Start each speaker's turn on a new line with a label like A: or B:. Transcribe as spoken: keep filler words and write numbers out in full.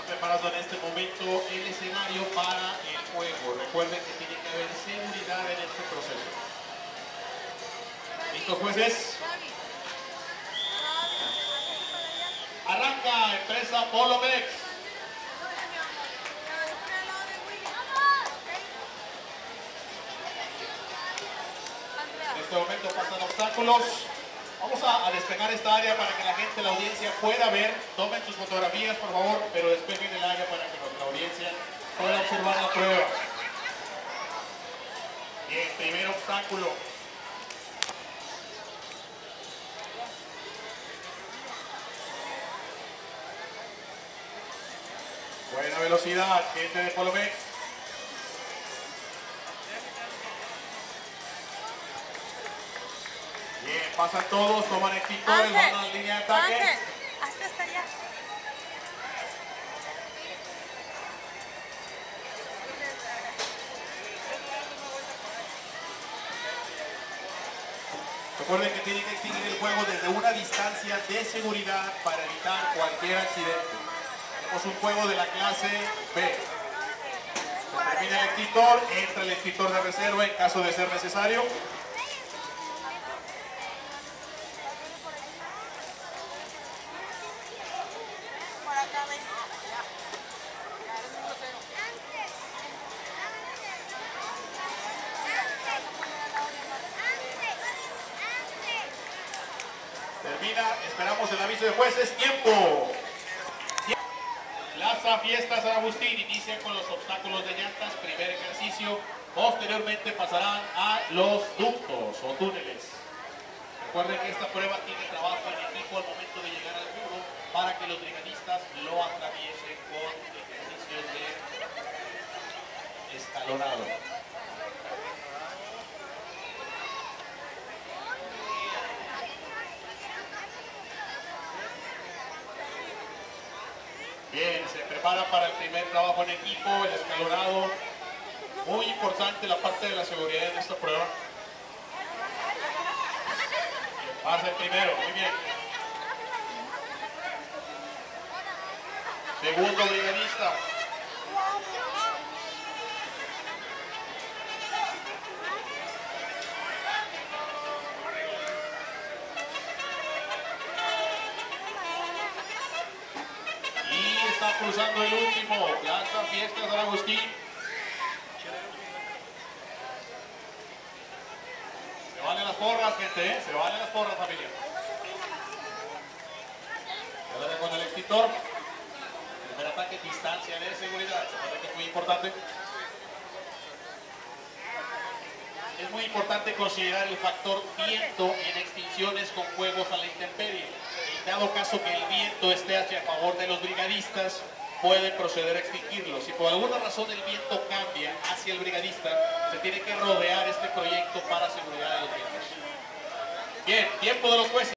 A: preparando en este momento el escenario para el juego. Recuerden que tiene que haber seguridad en este proceso. ¿Listos, jueces? Arranca empresa Polomex. En este momento pasan obstáculos. Vamos a, a despejar esta área para que la gente, la audiencia pueda ver. Tomen sus fotografías, por favor, pero despejen el área para que nuestra audiencia pueda observar la prueba. Bien, primer obstáculo. Buena velocidad, gente de Polomex. Bien, pasan todos, toman extintores, van a la línea de ataque.
B: Hasta hasta allá.
A: Recuerden que tienen que extinguir el fuego desde una distancia de seguridad para evitar cualquier accidente. Tenemos un fuego de la clase B. Se termina el extintor, entra el extintor de reserva en caso de ser necesario. Termina, esperamos el aviso de jueces. ¡Tiempo! Plaza Fiesta San Agustín inicia con los obstáculos de llantas, primer ejercicio. Posteriormente pasarán a los ductos o túneles. Recuerden que esta prueba tiene trabajo en equipo al momento de llegar al muro para que los brigadistas lo atraviesen con ejercicios de escalonado. Bien, se prepara para el primer trabajo en equipo, el escalonado. Muy importante la parte de la seguridad en esta prueba. Pasa el primero, muy bien. Segundo brigadista. Y está cruzando el último, Plaza Fiesta San Agustín. Se valen las porras, gente, ¿eh? Se valen las porras, familia. Quédate con el extintor. Primer ataque, distancia de seguridad. Recuerda que es muy importante. Es muy importante considerar el factor viento en extinciones con fuegos a la intemperie. En dado caso que el viento esté hacia favor de los brigadistas, pueden proceder a extinguirlos. Si por alguna razón el viento cambia hacia el brigadista, se tiene que rodear este proyecto para seguridad de los vientos. Bien, tiempo de los jueces.